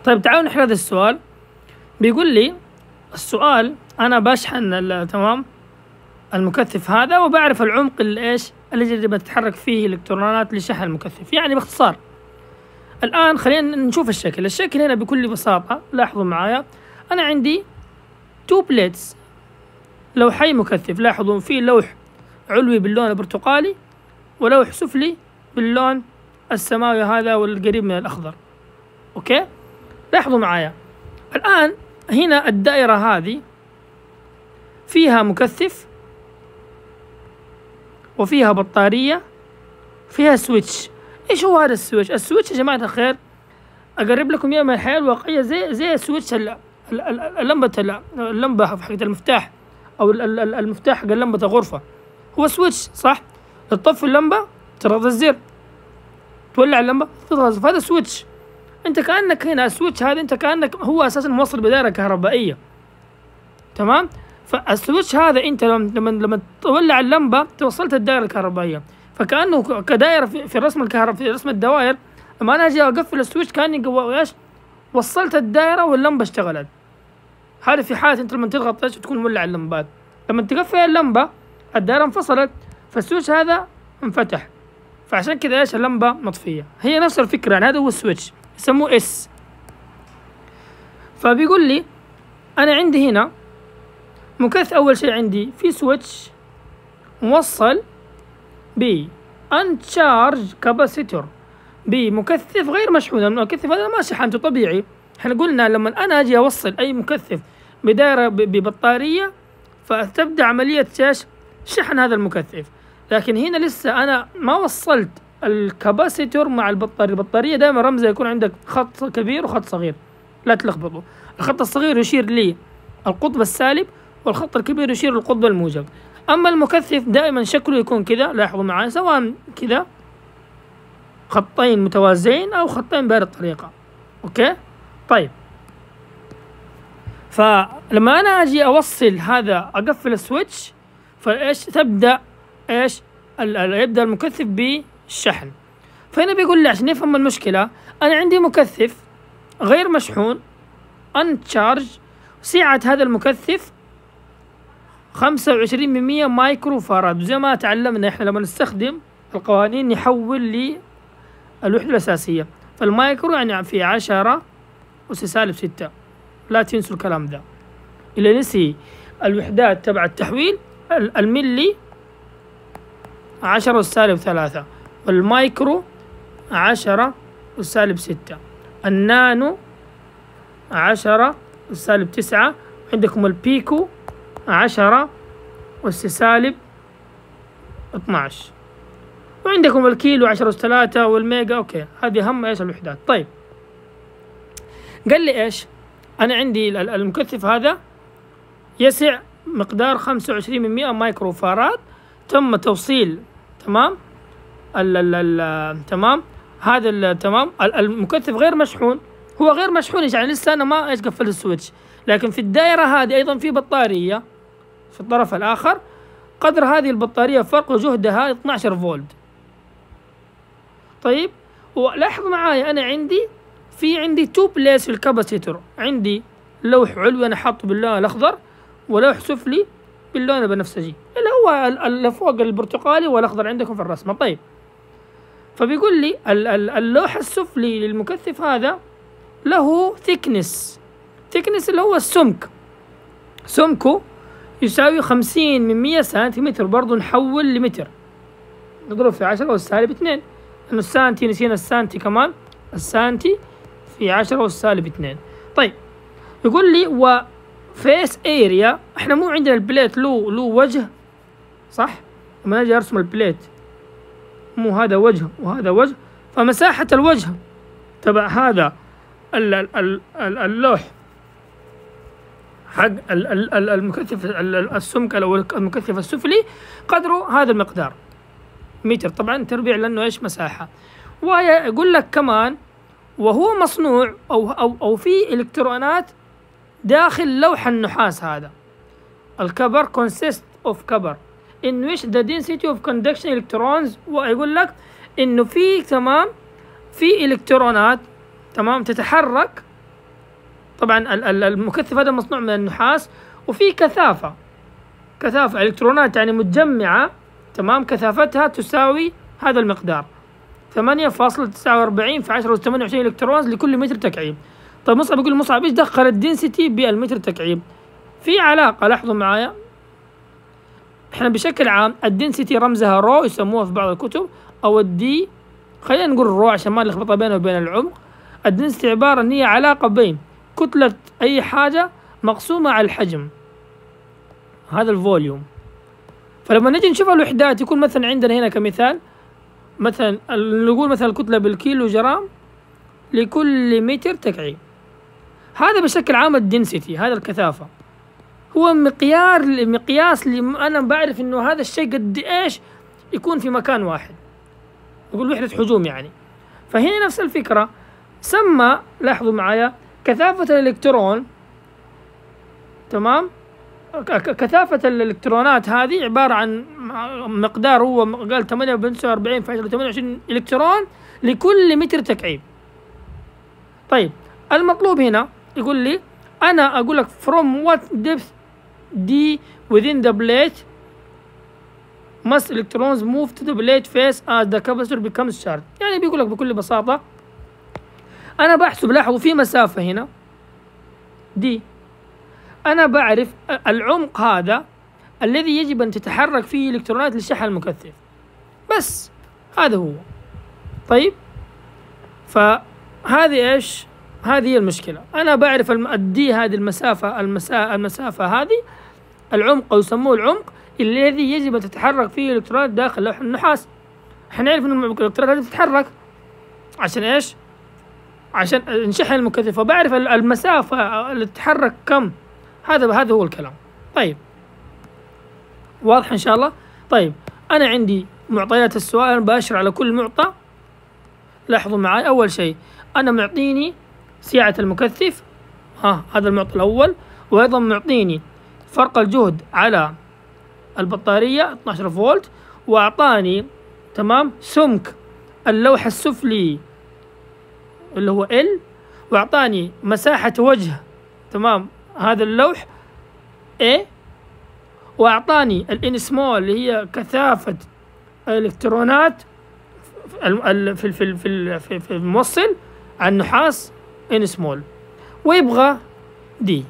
طيب تعالوا نحل هذا السؤال. بيقول لي السؤال أنا بشحن تمام المكثف هذا وبعرف العمق ايش اللي بتتحرك فيه الإلكترونات لشحن المكثف. يعني باختصار الآن خلينا نشوف الشكل هنا بكل بساطة. لاحظوا معايا أنا عندي 2 بليتس، لوحي مكثف. لاحظوا في لوح علوي باللون البرتقالي ولوح سفلي باللون السماوي هذا والقريب من الأخضر. أوكي، لاحظوا معايا الآن هنا الدائرة هذه فيها مكثف وفيها بطارية، فيها سويتش. ايش هو هذا السويتش؟ السويتش يا جماعة الخير اقرب لكم اياه من الحياة الواقعية، زي سويتش اللمبة حقت المفتاح او المفتاح حق لمبة الغرفة، هو سويتش صح؟ تطفي اللمبة تضغط الزر، تولع اللمبة تضغط، فهذا سويتش. انت كأنك هنا السويتش هذا انت كأنك هو اساسا موصل بدائرة كهربائية، تمام؟ فالسويتش هذا انت لما تولع اللمبة توصلت الدائرة الكهربائية، فكأنه كدائرة في رسم في رسم الدوائر. لما انا اجي اقفل السويتش كأني ايش؟ وصلت الدائرة واللمبة اشتغلت. هذا في حالة انت لما تضغط ايش تكون مولع اللمبات. لما تقفل اللمبة الدائرة انفصلت فالسويتش هذا انفتح، فعشان كذا ايش اللمبة مطفية. هي نفس الفكرة، يعني هذا هو السويتش يسموه اس. فبيقول لي انا عندي هنا مكثف، اول شيء عندي في سويتش موصل ب انشارج كاباسيتور بمكثف غير مشحون. المكثف هذا ما شحنته طبيعي. احنا قلنا لما انا اجي اوصل اي مكثف بدائرة ببطارية فتبدأ عملية شحن هذا المكثف، لكن هنا لسه انا ما وصلت الكاباسيتور مع البطارية. البطارية دائما رمزها يكون عندك خط كبير وخط صغير، لا تلخبطوا. الخط الصغير يشير لي القطب السالب والخط الكبير يشير للقطب الموجب. اما المكثف دائما شكله يكون كذا، لاحظوا معي، سواء كذا خطين متوازيين او خطين بهذه الطريقة. اوكي طيب، فلما انا اجي اوصل هذا اقفل السويتش فايش تبدا ايش يبدا المكثف بالشحن. فهنا بيقول لي عشان نفهم المشكلة انا عندي مكثف غير مشحون انشارج، سعة هذا المكثف 25% مايكرو فاراد. زي ما تعلمنا احنا لما نستخدم القوانين نحول للوحدة الأساسية، فالمايكرو يعني في 10 أس سالب 6، لا تنسوا الكلام ده. اللي نسي الوحدات تبع التحويل، الملي 10 أس سالب 3، والمايكرو 10 أس سالب 6، النانو 10 أس سالب 9، عندكم البيكو 10 أس سالب 12، وعندكم الكيلو 10 أس 3، والميجا. اوكي هذه اهم ايش الوحدات. طيب قال لي ايش؟ انا عندي المكثف هذا يسع مقدار 25% مايكرو فاراد، تم توصيل تمام تمام هذا تمام المكثف غير مشحون. هو غير مشحون يعني لسه انا ما ايش قفلت السويتش، لكن في الدائرة هذه ايضا في بطارية في الطرف الاخر، قدر هذه البطارية فرق جهدها 12 فولت. طيب ولاحظ معايا انا عندي 2 بليس في الكاباسيتور، عندي لوح علوي انا حاطه باللون الاخضر ولوح سفلي باللون البنفسجي اللي هو اللي فوق البرتقالي والاخضر عندكم في الرسمة. طيب فبيقول لي اللوح السفلي للمكثف هذا له ثيكنس اللي هو السمك، سمكه يساوي 50 من 100 سنتيمتر. برضو نحول لمتر نضرب في 10 أس سالب 2، لأنه السانتي نسينا السانتي كمان، السانتي في 10 أس سالب 2. طيب يقول لي وفيس اريا، احنا مو عندنا البليت له وجه صح؟ لما نجي ارسم البليت مو هذا وجه وهذا وجه، فمساحة الوجه تبع هذا اللوح حق المكثف السمك او المكثف السفلي قدره هذا المقدار متر، طبعا تربيع لانه ايش مساحة. ويقول لك كمان وهو مصنوع او في الكترونات داخل لوح النحاس هذا. الكبر consist of cover in which the density of conduction electrons، ويقول لك انه في تمام في الكترونات تمام تتحرك طبعا المكثف هذا مصنوع من النحاس، وفي كثافة إلكترونات يعني متجمعة، تمام، كثافتها تساوي هذا المقدار 8.49 في 10 أس 28 إلكترونز لكل متر تكعيب. طيب مصعب يقول مصعب ايش دخل الدنسيتي بالمتر تكعيب؟ في علاقة، لاحظوا معايا، احنا بشكل عام الدنسيتي رمزها رو يسموها في بعض الكتب، او الدي، خلينا نقول رو عشان ما نلخبط بينه وبين العمق. الدنسيتي عبارة ان هي علاقة بين كتلة اي حاجة مقسومة على الحجم، هذا الفوليوم. فلما نجي نشوف الوحدات يكون مثلا عندنا هنا كمثال، مثلا نقول مثلا الكتلة بالكيلو جرام لكل متر تكعيب. هذا بشكل عام الدنسيتي، هذا الكثافة، هو مقياس اللي أنا بعرف إنه هذا الشيء قد إيش يكون في مكان واحد، يقول وحدة حجوم يعني. فهنا نفس الفكرة، سمى، لاحظوا معايا، كثافة الإلكترون، تمام، كثافة الإلكترونات هذه عبارة عن مقدار، هو قال 8.49 في 28 إلكترون لكل متر تكعيب. طيب المطلوب هنا يقول لي أنا أقول لك from what depth d within the plate must electrons move to the plate face as the capacitor becomes charged. يعني بيقول لك بكل بساطة أنا بحسب، لاحظوا في مسافة هنا دي، أنا بعرف العمق هذا الذي يجب أن تتحرك فيه الإلكترونات لشحن المكثف، بس هذا هو. طيب فهذه إيش؟ هذه هي المشكلة. أنا بعرف الدي هذه المسافة هذه العمق، أو يسموه العمق الذي يجب أن تتحرك فيه الإلكترونات داخل لوح النحاس. احنا نعرف أن الإلكترونات هذه تتحرك عشان إيش؟ عشان نشحن المكثف، فبعرف المسافة اللي تتحرك كم. هذا هو الكلام. طيب واضح إن شاء الله؟ طيب أنا عندي معطيات السؤال، أنا بأشر على كل معطى. لاحظوا معي، أول شيء أنا معطيني سعة المكثف، هذا المعطى الأول، وأيضا معطيني فرق الجهد على البطارية 12 فولت، وأعطاني تمام سمك اللوح السفلي اللي هو L، وأعطاني مساحة وجه تمام هذا اللوح A، وأعطاني الإن سمول اللي هي كثافة الإلكترونات في الموصل على النحاس إن سمول، ويبغى دي.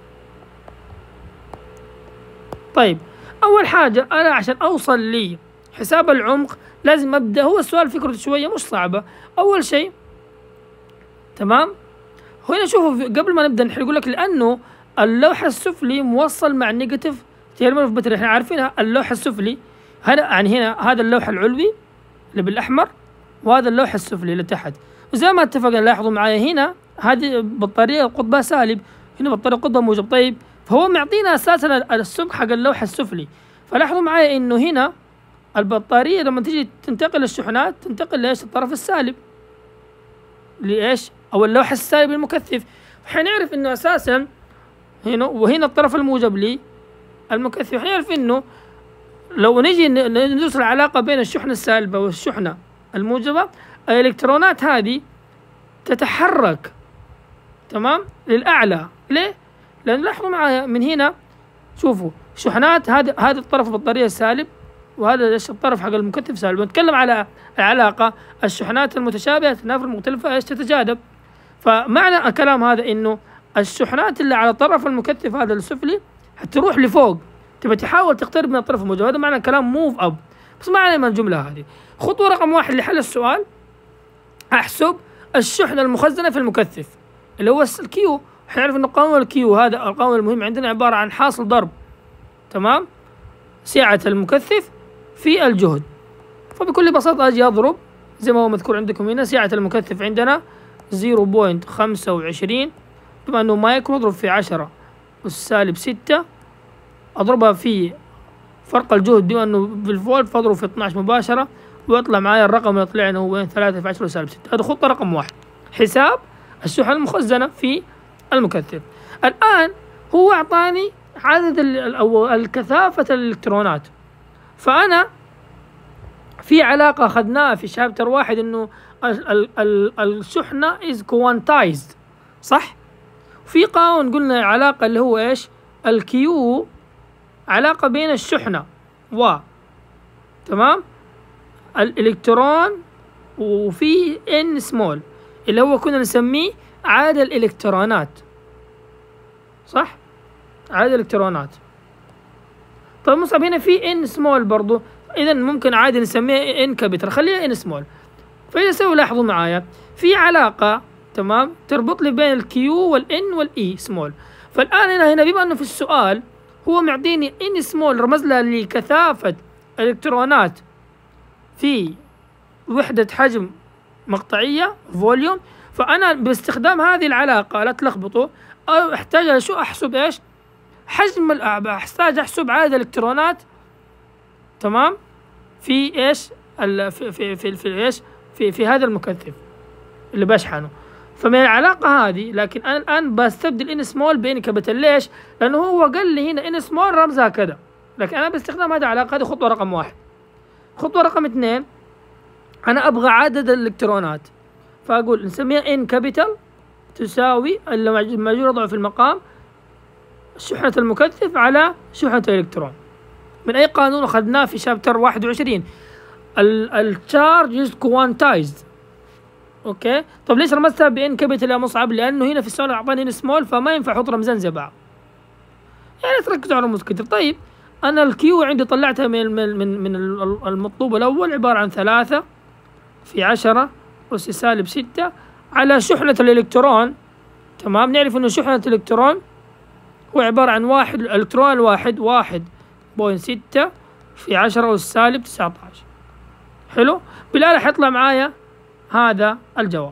طيب أول حاجة أنا عشان أوصل لي حساب العمق لازم أبدأ، هو السؤال فكرته شوية مش صعبة. أول شيء تمام، هنا شوفوا قبل ما نبدأ نحل يقول لك لأنه اللوح السفلي موصل مع النيجاتيف تيرمينال باتري، احنا عارفينها اللوح السفلي هنا، يعني هنا هذا اللوح العلوي اللي بالأحمر، وهذا اللوح السفلي اللي تحت. وزي ما اتفقنا لاحظوا معايا هنا هذه بطارية قطبها سالب، هنا بطارية قطبها موجب. طيب فهو معطينا أساسا السمك حق اللوح السفلي، فلاحظوا معايا إنه هنا البطارية لما تيجي تنتقل الشحنات تنتقل لإيش؟ الطرف السالب لإيش؟ أو اللوح السالب المكثف. حنعرف إنه أساسا هنا وهنا الطرف الموجب للمكثف. حنعرف إنه لو نجي ندرس العلاقة بين الشحنة السالبة والشحنة الموجبة، الإلكترونات هذه تتحرك تمام للأعلى. ليه؟ لأن لاحظوا معايا من هنا شوفوا شحنات هذا الطرف البطارية السالب، وهذا الطرف حق المكثف سالب. نتكلم على العلاقة الشحنات المتشابهة تنافر المختلفة ايش تتجاذب. فمعنى الكلام هذا إنه الشحنات اللي على طرف المكثف هذا السفلي حتروح لفوق، تبى تحاول تقترب من الطرف الموجب. هذا معنى الكلام موف اب. بس ما علينا من الجملة هذه. خطوة رقم 1 لحل السؤال، أحسب الشحنة المخزنة في المكثف اللي هو الكيو. حنعرف إنه قانون الكيو هذا القانون المهم عندنا عبارة عن حاصل ضرب تمام سعة المكثف في الجهد. فبكل بساطة أجي أضرب زي ما هو مذكور عندكم هنا، سعة المكثف عندنا 0.25 بما أنه مايكرو، أضرب في 10 أس -6، أضربها في فرق الجهد بما أنه بالفولت، فأضرب في 12 مباشرة، ويطلع معايا الرقم اللي طلع لنا هو 3 في 10 أس -6. هذا خطة رقم 1، حساب الشحنة المخزنة في المكثف. الآن هو أعطاني عدد الكثافة الإلكترونات، فأنا في علاقة أخذناها في شابتر 1 إنه الشحنة is quantized، صح؟ في قانون قلنا علاقة اللي هو إيش؟ الكيو علاقة بين الشحنة تمام الإلكترون، وفي N سمول اللي هو كنا نسميه عدد الإلكترونات، صح؟ عدد الإلكترونات. طيب مصعب هنا في N سمول برضو، إذا ممكن عادي نسميها N كابيتال، خليها N سمول. فإذا سووا لاحظوا معايا في علاقة تمام تربط لي بين الكيو والN والإي سمول. فالآن هنا بما أنه في السؤال هو معطيني N سمول رمز لها لكثافة الإلكترونات في وحدة حجم مقطعية فوليوم، فأنا باستخدام هذه العلاقة لا تلخبطوا أحتاج شو أحسب إيش؟ حجم أحتاج أحسب عدد الإلكترونات تمام في إيش؟ في إيش؟ في هذا المكثف اللي بشحنه. فمن العلاقة هذه لكن أنا الآن بستبدل إن سمول بإن كابيتال. ليش؟ لأنه هو قال لي هنا إن سمول رمزها كذا، لكن أنا باستخدام هذه العلاقة. هذه خطوة رقم 1. خطوة رقم 2 أنا أبغى عدد الإلكترونات، فأقول نسميها إن كابيتال تساوي المجهول وضعه في المقام شحنة المكثف على شحنة الإلكترون. من أي قانون أخذناه في شابتر 21 التشارج از كوانتايزد. اوكي طب ليش رمزتها بإن كابيتال يا مصعب؟ لأنه هنا في السؤال أعطاني إن سمول فما ينفع أحط رمزين زي بعض، يعني تركزوا على رموز كتير. طيب أنا الكيو عندي طلعتها من المطلوب الأول عبارة عن 3 في 10 أس سالب 6 على شحنة الإلكترون. تمام نعرف إنه شحنة الإلكترون هو عبارة عن الإلكترون الواحد 1.6 في 10 أس سالب 19. حلو بالآلة حيطلع معايا هذا الجواب.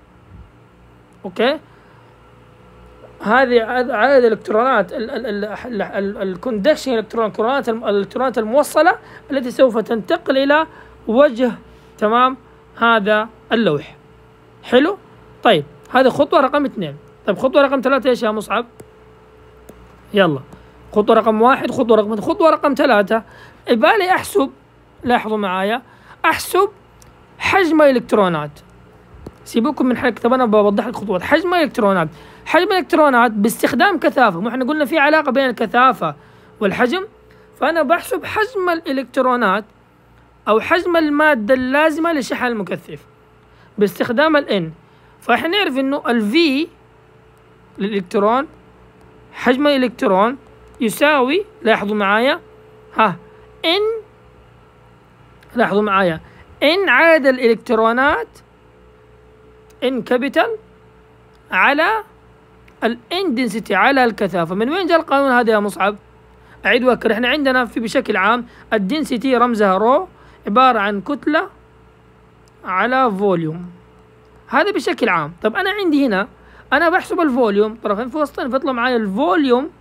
اوكي هذه عدد الالكترونات الكوندكشن الالكترونات الموصلة التي سوف تنتقل الى وجه تمام هذا اللوح. حلو طيب هذه خطوة رقم 2. طيب خطوة رقم 3 ايش يا مصعب؟ يلا خطوة رقم 1 خطوة رقم 3 يبالي احسب، لاحظوا معايا، احسب حجم الالكترونات. سيبوكم من حركة، طب انا بوضح لك خطوات. حجم الالكترونات باستخدام كثافة، مو احنا قلنا في علاقة بين الكثافة والحجم، فانا بحسب حجم الالكترونات او حجم المادة اللازمة لشحن المكثف باستخدام الN. فاحنا نعرف انه الV للإلكترون حجم الإلكترون يساوي، لاحظوا معايا N، لاحظوا معايا N عدد الإلكترونات N كابيتال على الN density على الكثافة. من وين جاء القانون هذا يا مصعب؟ أعيد وأكرر، احنا عندنا في بشكل عام الدنسيتي رمزها رو، عبارة عن كتلة على فوليوم، هذا بشكل عام. طب أنا عندي هنا أنا بحسب الفوليوم طرفين في وسطين، فيطلع معايا الفوليوم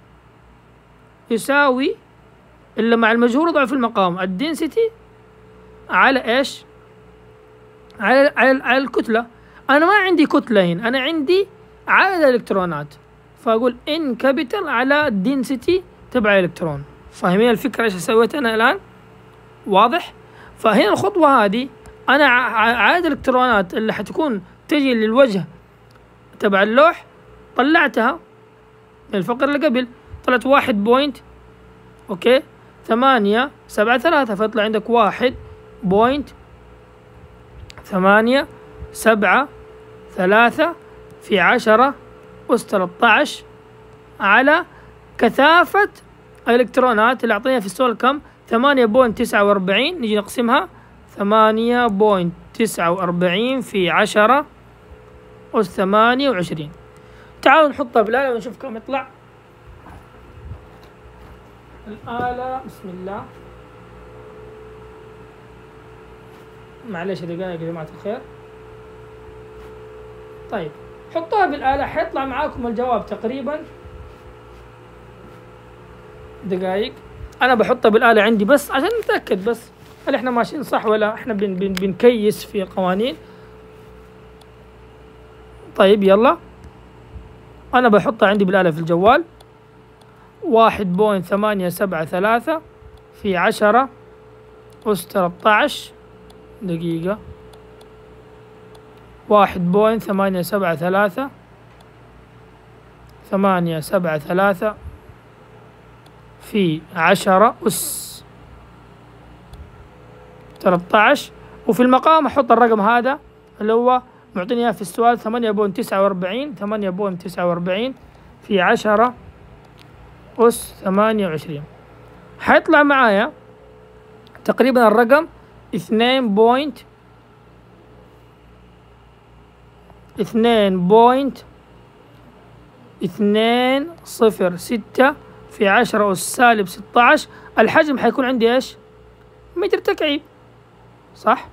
يساوي إلا مع المجهول وضعه في المقام الدنسيتي على إيش؟ على الكتلة. أنا ما عندي كتلة هنا، أنا عندي عدد الإلكترونات، فأقول إن كابيتال على الدنسيتي تبع الإلكترون. فاهمين الفكرة إيش سويت أنا الآن؟ واضح؟ فهنا الخطوة هذه أنا عدد الإلكترونات اللي حتكون تجي للوجه تبع اللوح طلعتها من الفقرة اللي قبل، طلعت 1 أوكي 873، فيطلع عندك 1.873 في 10 أس 13 على كثافة الإلكترونات اللي أعطينا في السؤال كم؟ 8.49. نجي نقسمها 8.49 في 10 أس 28. تعالوا نحطها بالآلة ونشوف كم يطلع. الآلة بسم الله، معلش دقائق يا جماعة الخير. طيب حطوها بالآلة حيطلع معاكم الجواب تقريبا دقائق. أنا بحطها بالآلة عندي بس عشان نتأكد بس هل إحنا ماشيين صح ولا إحنا بنكيس في القوانين. طيب يلا أنا بحطها عندي بالآلة في الجوال 1.873 في 10 أس 13 دقيقة 1.873 873 في 10 أس 13. وفي المقام أحط الرقم هذا اللي هو معطيني إياه في السؤال 8.49 في 10 أس 28. حيطلع معايا تقريبا الرقم 2.206 في 10 أس سالب 16. الحجم حيكون عندي إيش؟ متر تكعيب، صح؟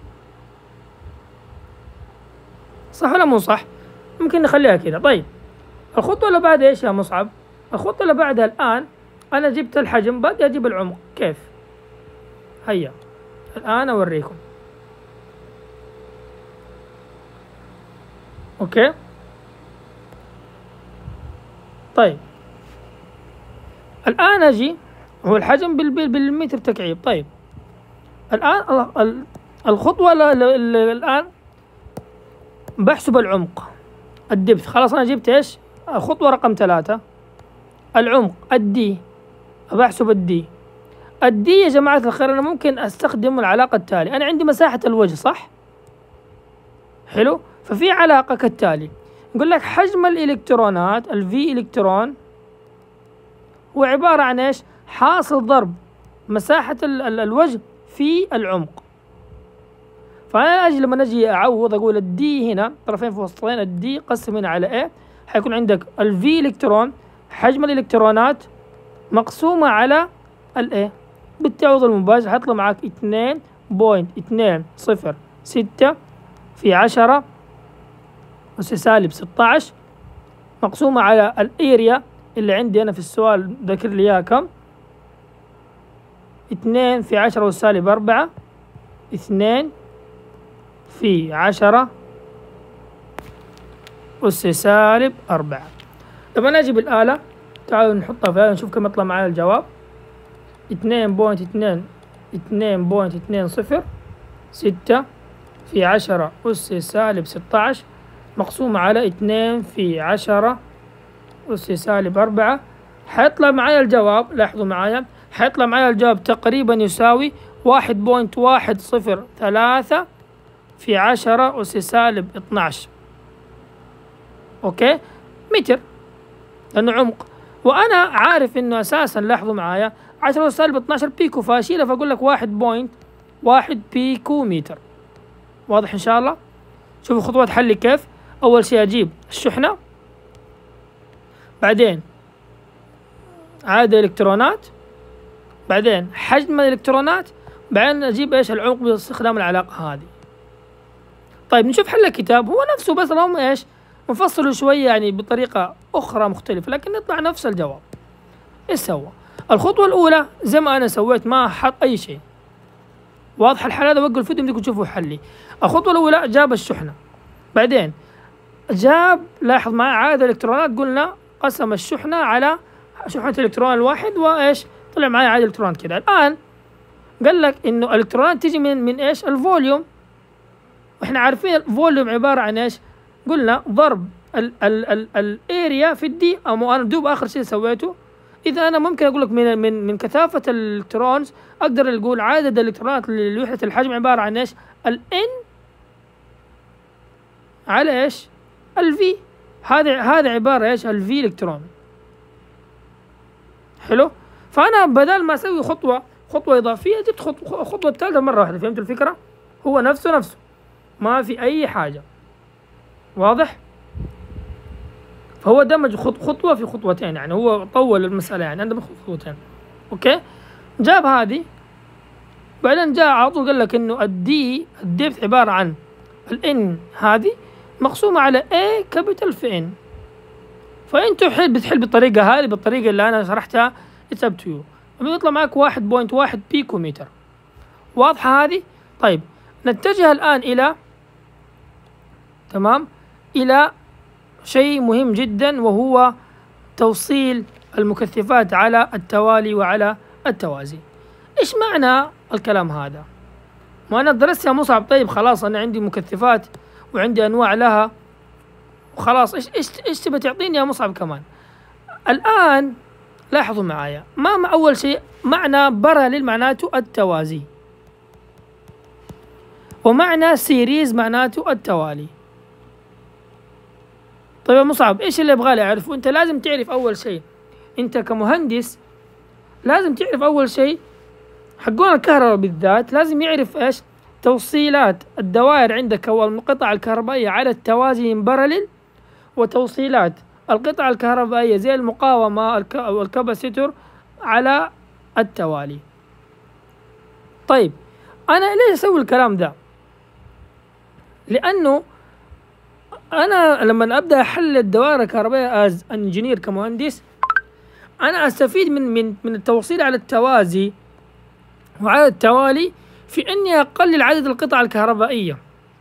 صح ولا مو صح؟ ممكن نخليها كذا. طيب الخطوة اللي بعدها إيش يا مصعب؟ الخطوة اللي بعدها الآن أنا جبت الحجم، بدي أجيب العمق. كيف؟ هيا الآن أوريكم. أوكي؟ طيب الآن أجي، هو الحجم بالمتر تكعيب. طيب الآن الخطوة الآن بحسب العمق الدبث. خلاص أنا جبت إيش؟ الخطوة رقم 3 العمق الدي، بحسب الدي. يا جماعة الخير أنا ممكن أستخدم العلاقة التالية. أنا عندي مساحة الوجه، صح؟ حلو؟ ففي علاقة كالتالي، يقول لك حجم الإلكترونات الفي إلكترون هو عبارة عن إيش؟ حاصل ضرب مساحة الوجه في العمق. فأنا أجي لما نجي أعوض أقول الدي هنا طرفين في وسطين، الدي قسم هنا على إيه، حيكون عندك الفي إلكترون حجم الإلكترونات مقسومة على الإيه. بالتعويض المباشر حيطلع معك 2.206 في 10 أس سالب 16 مقسومة على الإيريا اللي عندي أنا في السؤال ذكر لي إياها كم؟ 2 في 10 أس سالب 4 2 في 10 أس سالب 4. طب أنا أجيب الآلة، تعالوا نحطها في الآلة نشوف كم يطلع معايا الجواب. 2.206 في 10 أس سالب 16 مقسومة على 2 في 10 أس سالب 4. حيطلع معايا الجواب، لاحظوا معايا، حيطلع معايا الجواب تقريبا يساوي 1.103 في 10 أس سالب 12. أوكي، متر لأنه عمق. وأنا عارف إنه أساسا، لاحظوا معايا، 10 أس سالب 12 بيكو، فاشيله فأقول لك 1.1 بيكو متر. واضح إن شاء الله؟ شوفوا خطوات حلي كيف. أول شيء أجيب الشحنة، بعدين عدد الإلكترونات، بعدين حجم الإلكترونات، بعدين أجيب إيش؟ العمق باستخدام العلاقة هذه. طيب نشوف حل الكتاب، هو نفسه بس اللهم إيش؟ مفصله شوية يعني بطريقة أخرى مختلفة، لكن يطلع نفس الجواب. إيش سوى؟ الخطوة الأولى زي ما أنا سويت، ما حط أي شيء. واضح الحل هذا؟ وقف الفيديو بدكم تشوفوا حلي. الخطوة الأولى جاب الشحنة، بعدين جاب، لاحظ معي، عدد الإلكترونات، قلنا قسم الشحنة على شحنة الإلكترون الواحد، وإيش؟ طلع معي عدد الإلكترونات كده. الآن قال لك إنه الإلكترونات تيجي من إيش؟ الفوليوم. وإحنا عارفين الفوليوم عبارة عن إيش؟ قلنا ضرب الاريا في الدي. أو أنا دوب آخر شيء سويته. إذا أنا ممكن أقول لك من كثافة الإلكترونز أقدر أقول عدد الإلكترونات لوحدة الحجم عبارة عن إيش؟ الN على إيش؟ الفي. هذا عبارة إيش؟ الفي إلكترون. حلو؟ فأنا بدل ما أسوي خطوة إضافية جبت خطوة الثالثة مرة واحدة. فهمت الفكرة؟ هو نفسه ما في أي حاجة. واضح؟ فهو دمج خطوة في خطوتين، يعني هو طول المسألة، يعني عنده خطوتين. أوكي؟ جاب هذه، بعدين جاء على طول قال لك إنه الدبث عبارة عن الN هذه مقسومة على A كابيتال في N. فأنتوا بتحل بالطريقة هذه، بالطريقة اللي أنا شرحتها. It's up to you. بيطلع معك 1.1 بيكو متر. واضحة هذه؟ طيب نتجه الآن إلى شيء مهم جدا، وهو توصيل المكثفات على التوالي وعلى التوازي. إيش معنى الكلام هذا؟ ما أنا درست يا مصعب. طيب خلاص أنا عندي مكثفات وعندي أنواع لها وخلاص، إيش تبى تعطيني يا مصعب كمان؟ الآن لاحظوا معايا، ما أول شيء معنى باراليل معناته التوازي، ومعنى سيريز معناته التوالي. طيب يا مصعب إيش اللي أبغى أعرفه؟ أنت لازم تعرف أول شيء، أنت كمهندس لازم تعرف أول شيء حقون الكهرباء بالذات لازم يعرف إيش توصيلات الدوائر عندك أو القطع الكهربائية على التوازي من باراليل، وتوصيلات القطع الكهربائية زي المقاومة أو الكاباسيتور على التوالي. طيب أنا ليش أسوي الكلام ده؟ لأنه أنا لما أبدأ أحل الدوائر الكهربائية از انجينير كمهندس، أنا أستفيد من التوصيل على التوازي وعلى التوالي في إني أقلل عدد القطع الكهربائية.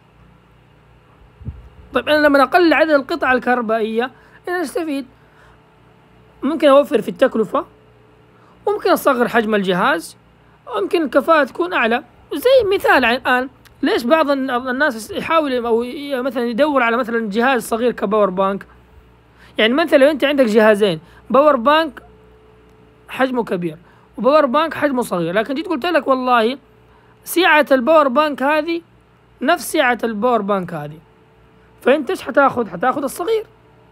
طيب أنا لما أقلل عدد القطع الكهربائية أنا أستفيد، ممكن أوفر في التكلفة، وممكن أصغر حجم الجهاز، وممكن الكفاءة تكون أعلى. زي مثال الآن ليش بعض الناس يحاول أو مثلا يدور على مثلا جهاز صغير كباور بانك؟ يعني مثلا لو أنت عندك جهازين، باور بانك حجمه كبير وباور بانك حجمه صغير، لكن جيت قلت لك والله سعة الباور بانك هذه نفس سعة الباور بانك هذه، فأنت إيش حتاخذ؟ حتاخذ الصغير.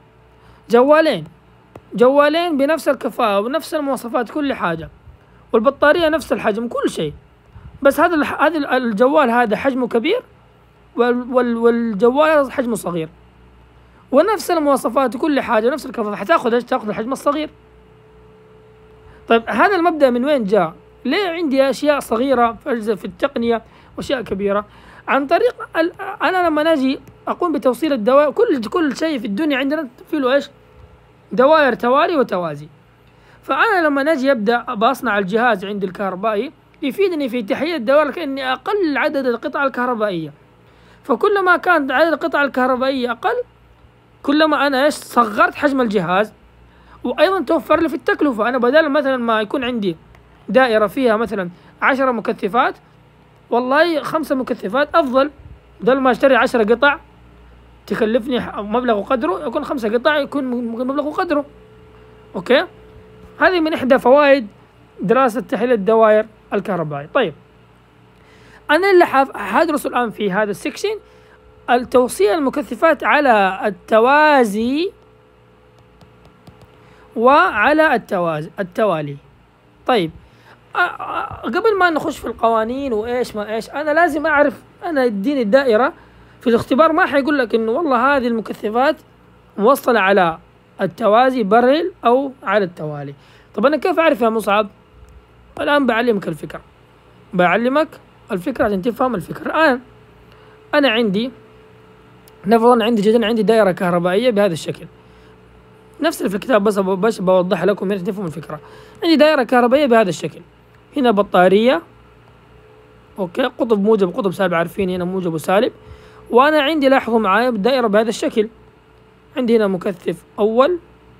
جوالين بنفس الكفاءة ونفس المواصفات كل حاجة، والبطارية نفس الحجم كل شيء، بس هذا الجوال هذا حجمه كبير والجوال حجمه صغير، ونفس المواصفات وكل حاجة نفس الكفاءة، حتاخذ ايش؟ تاخذ الحجم الصغير. طيب هذا المبدأ من وين جاء؟ ليه عندي أشياء صغيرة في التقنية وأشياء كبيرة؟ عن طريق أنا لما نجي أقوم بتوصيل الدوائر، كل شيء في الدنيا عندنا في له إيش؟ دوائر توالي وتوازي. فأنا لما نجي أبدأ بصنع الجهاز عندي الكهربائي، يفيدني في تحليل الدوائر كأني أقل عدد القطع الكهربائية. فكلما كان عدد القطع الكهربائية أقل، كلما أنا إيش؟ صغرت حجم الجهاز، وأيضا توفر لي في التكلفة. أنا بدل مثلا ما يكون عندي دائرة فيها مثلا 10 مكثفات، والله 5 مكثفات أفضل، بدل ما أشتري 10 قطع تكلفني مبلغ قدره، يكون 5 قطع يكون مبلغ قدره. أوكي، هذه من إحدى فوائد دراسة تحليل الدوائر الكهربائية. طيب أنا اللي حدرسه الآن في هذا السكشن التوصيل المكثفات على التوازي وعلى التوالي. طيب قبل ما نخش في القوانين وإيش ما إيش، أنا لازم أعرف، أنا يديني الدائرة في الاختبار ما حيقول لك إنه والله هذه المكثفات موصلة على التوازي بارل أو على التوالي. طب أنا كيف أعرف يا مصعب؟ الآن بعلمك الفكرة عشان تفهم الفكرة. الآن أنا عندي نفرضا عندي دائرة كهربائية بهذا الشكل، نفس في الكتاب بس بوضح لكم يعني تفهموا الفكرة. عندي دائرة كهربائية بهذا الشكل، هنا بطارية، أوكي، قطب موجب وقطب سالب، عارفين هنا موجب وسالب. وأنا عندي لاحظوا معايا بالدائرة بهذا الشكل، عندي هنا مكثف أول،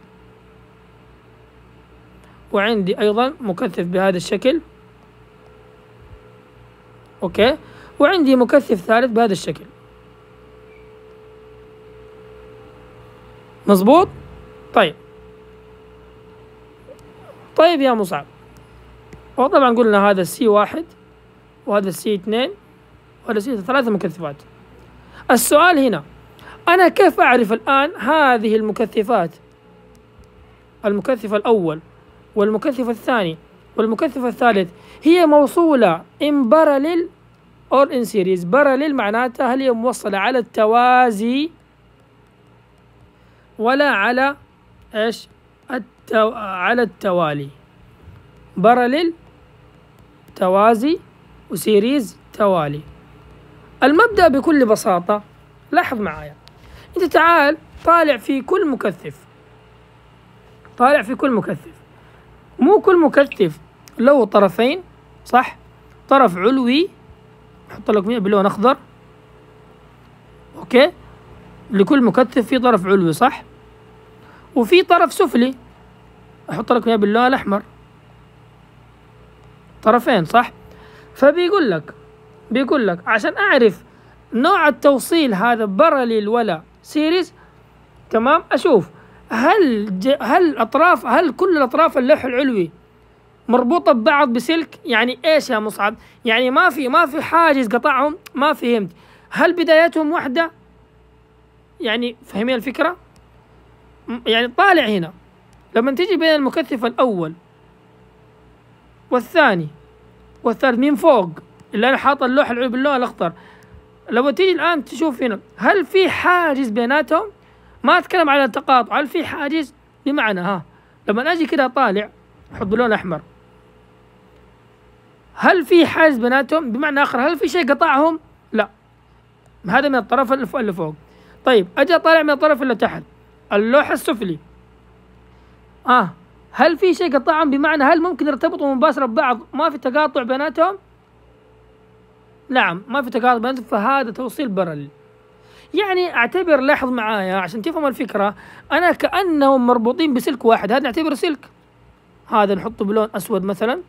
وعندي أيضا مكثف بهذا الشكل، أوكي، وعندي مكثف ثالث بهذا الشكل. مظبوط؟ طيب يا مصعب، وطبعا قلنا هذا C1 وهذا C2 وهذا C3 مكثفات. السؤال هنا أنا كيف أعرف الآن هذه المكثفات، المكثف الأول والمكثف الثاني والمكثف الثالث هي موصولة in parallel or in series؟ parallel معناتها هل هي موصلة على التوازي ولا على إيش؟ على التوالي. باراليل توازي وسيريز توالي. المبدأ بكل بساطة، لاحظ معايا، انت تعال طالع في كل مكثف، مو كل مكثف له طرفين، صح؟ طرف علوي احط لك بلون اخضر، اوكي، لكل مكثف في طرف علوي، صح؟ وفي طرف سفلي احط لك باللون الاحمر، طرفين، صح؟ فبيقول لك عشان اعرف نوع التوصيل هذا باراليل ولا سيريز، تمام، اشوف هل كل الأطراف اللوح العلوي مربوطة ببعض بسلك؟ يعني إيش يا مصعب؟ يعني ما في حاجز قطعهم؟ ما فهمت. هل بدايتهم واحدة؟ يعني فهمين الفكرة؟ يعني طالع هنا لما تيجي بين المكثف الأول والثاني والثالث من فوق اللي أنا حاط اللوح العلوي باللون الأخضر، لو تيجي الآن تشوف هنا هل في حاجز بيناتهم؟ ما أتكلم على التقاطع، هل في حاجز؟ بمعنى لما أجي كده طالع أحط باللون أحمر، هل في حاجز بيناتهم؟ بمعنى آخر هل في شيء قطعهم؟ لا، هذا من الطرف اللي فوق. طيب أجي أطالع من الطرف اللي تحت اللوح السفلي، هل في شيء قطعهم؟ بمعنى هل ممكن يرتبطوا مباشرة ببعض؟ ما في تقاطع بيناتهم؟ نعم، ما في تقاطع بيناتهم، فهذا توصيل برل. يعني اعتبر، لاحظ معايا عشان تفهم الفكرة، أنا كأنهم مربوطين بسلك واحد. هذا نعتبره سلك، هذا نحطه بلون أسود مثلا،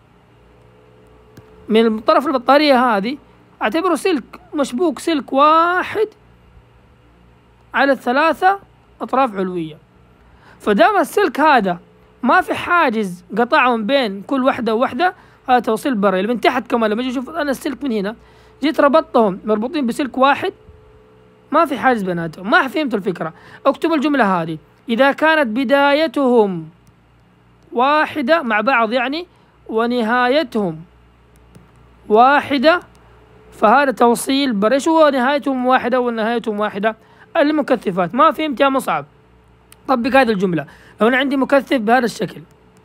من طرف البطارية هذه اعتبره سلك مشبوك، سلك واحد على 3 أطراف علوية. فدام السلك هذا ما في حاجز قطعهم بين كل واحدة وواحدة، هذا توصيل بري. من تحت كمان لما اجي اشوف انا السلك من هنا، جيت ربطتهم مربوطين بسلك واحد، ما في حاجز بيناتهم. ما فهمت الفكرة؟ اكتب الجملة هذه: إذا كانت بدايتهم واحدة مع بعض يعني ونهايتهم واحدة، فهذا توصيل بري. ايش هو نهايتهم واحدة ونهايتهم واحدة؟ المكثفات. ما فهمت يا مصعب؟ طبق هذه الجملة. لو أنا عندي مكثف بهذا الشكل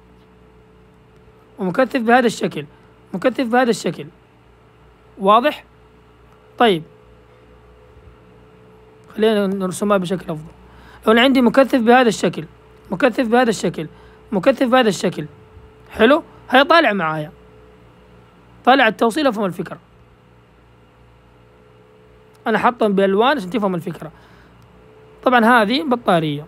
ومكثف بهذا الشكل مكثف بهذا الشكل، واضح؟ طيب خلينا نرسمها بشكل أفضل. لو أنا عندي مكثف بهذا الشكل، مكثف بهذا الشكل، مكثف بهذا الشكل، حلو؟ هي طالع معايا، طالع التوصيل. أفهم الفكرة؟ أنا حاطهم بألوان عشان تفهم الفكرة. طبعا هذه بطارية،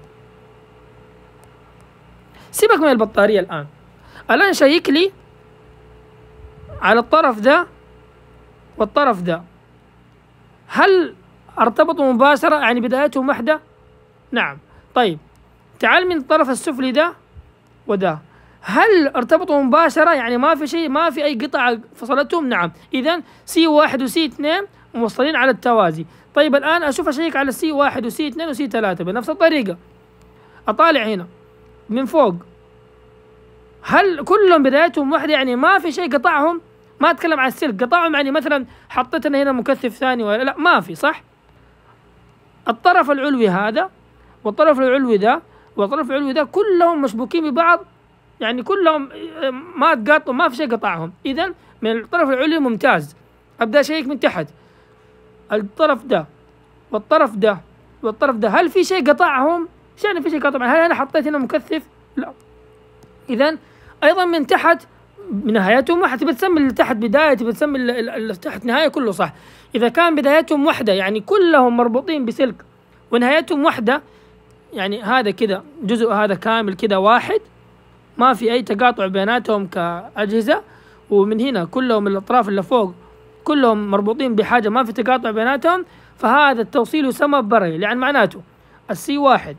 سيبك من البطارية الآن شيك لي على الطرف ده والطرف ده، هل ارتبطوا مباشرة؟ يعني بدايتهم واحدة؟ نعم. طيب تعال من الطرف السفلي ده وده، هل ارتبطوا مباشرة؟ يعني ما في شيء، ما في أي قطعة فصلتهم؟ نعم. إذن C1 و C2 موصلين على التوازي. طيب الآن أشوف أشيك على C1 و C2 و C3 بنفس الطريقة، أطالع هنا من فوق، هل كلهم بدايتهم واحدة؟ يعني ما في شيء قطعهم؟ ما أتكلم عن السلك، قطعهم يعني مثلا حطيت أنا هنا مكثف ثاني ولا لا، ما في، صح؟ الطرف العلوي هذا والطرف العلوي ده والطرف العلوي ده كلهم مشبوكين ببعض، يعني كلهم ما تقاطعوا، ما في شيء قطعهم. إذن من الطرف العلوي ممتاز. أبدأ أشيك من تحت، الطرف ده والطرف ده والطرف ده، هل في شيء قطعهم؟ ايش يعني في شيء قطع؟ هل أنا حطيت هنا مكثف؟ لا. إذن أيضا من تحت نهايتهم واحدة. تبي تسمي اللي تحت بداية، تبي تسمي اللي تحت نهاية، كله صح. إذا كان بدايتهم واحدة يعني كلهم مربوطين بسلك ونهايتهم واحدة، يعني هذا كده جزء هذا كامل كده واحد، ما في أي تقاطع بيناتهم كأجهزة، ومن هنا كلهم الأطراف اللي فوق كلهم مربوطين بحاجة، ما في تقاطع بيناتهم، فهذا التوصيل يسمى بري. يعني معناته C1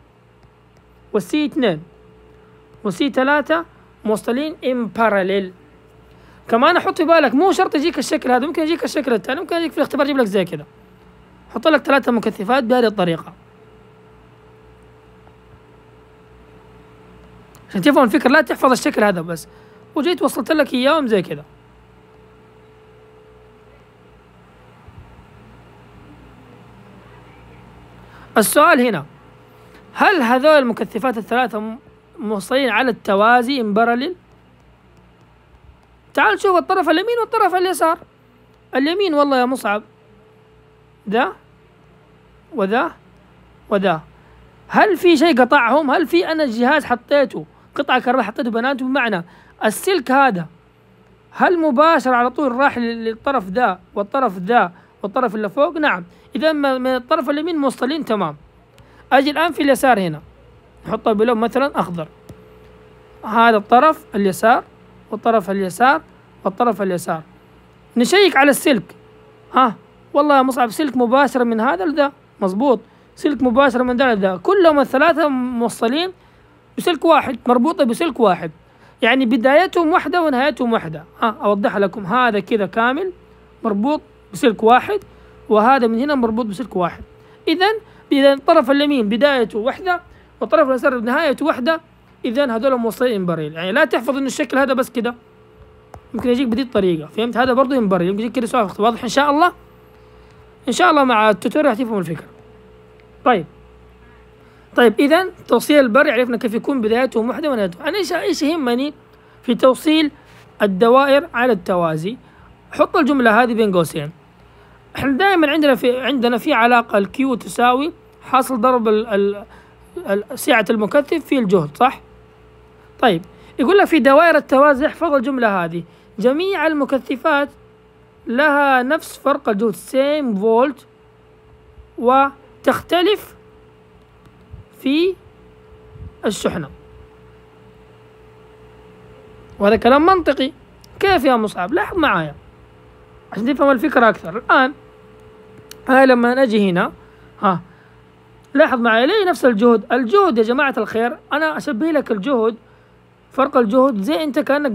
والC2 والC3 موصلين in parallel. كمان احط في بالك مو شرط يجيك الشكل هذا، ممكن يجيك الشكل الثاني، ممكن يجيك في الاختبار يجيب لك زي كذا، حط لك 3 مكثفات بهذه الطريقة عشان تفهم الفكرة. لا تحفظ الشكل هذا بس، وجيت وصلت لك اياهم زي كذا. السؤال هنا، هل هذول المكثفات الثلاثة موصلين على التوازي in parallel؟ تعال شوف الطرف اليمين والطرف اليسار. اليمين والله يا مصعب ذا وذا وذا، هل في شيء قطعهم؟ هل في أنا الجهاز حطيته قطعة كهرباء حطيته بيناتهم؟ بمعنى السلك هذا هل مباشر على طول راح للطرف ذا والطرف ذا والطرف اللي فوق؟ نعم. إذا من الطرف اليمين موصلين تمام. أجي الآن في اليسار هنا نحطه بلون مثلا أخضر، هذا الطرف اليسار والطرف اليسار والطرف اليسار، نشيك على السلك. والله يا مصعب سلك مباشرة من هذا لذا، مظبوط. سلك مباشر من ده لده، كلهم الثلاثة موصلين بسلك واحد، مربوطة بسلك واحد، يعني بدايتهم واحدة ونهايتهم واحدة. أوضح لكم، هذا كذا كامل مربوط بسلك واحد، وهذا من هنا مربوط بسلك واحد. إذا الطرف اليمين بدايته واحدة والطرف اليسار نهايته واحدة، إذا هذول موصلين إمبريل. يعني لا تحفظ إنه الشكل هذا بس كده، ممكن يجيك بدي الطريقة، فهمت؟ هذا برضه إمبريل، يمكن يجيك كده سؤال واضح إن شاء الله. إن شاء الله مع التوتوريال هتفهموا الفكرة. طيب إذا توصيل البري عرفنا كيف يكون بدايتهم واحدة ونهايتهم. أنا إيش يهمني في توصيل الدوائر على التوازي؟ حط الجملة هذه بين قوسين. احنا دائما عندنا في علاقة الكيو تساوي حاصل ضرب سعة المكثف في الجهد، صح؟ طيب يقول لك في دوائر التوازي احفظ الجملة هذه: جميع المكثفات لها نفس فرق الجهد same فولت، وتختلف في الشحنة. وهذا كلام منطقي. كيف يا مصعب؟ لاحظ معايا عشان تفهم الفكرة أكثر. الآن هاي لما أجي هنا لاحظ معايا ليه نفس الجهد يا جماعة الخير. أنا أشبه لك الجهد، فرق الجهد زي أنت كأنك